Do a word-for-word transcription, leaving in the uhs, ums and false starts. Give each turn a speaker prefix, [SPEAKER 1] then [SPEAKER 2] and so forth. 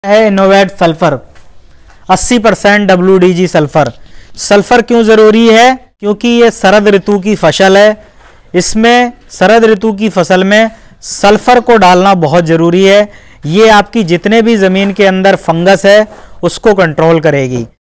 [SPEAKER 1] है innovate sulphur अस्सी percent W D G sulphur. Sulphur क्यों जरूरी है? क्योंकि ये शरद ऋतु की फसल है। इसमें शरद ऋतु की फसल में सल्फर को डालना बहुत जरूरी है। ये आपकी जितने भी जमीन के अंदर फंगस है उसको कंट्रोल करेगी।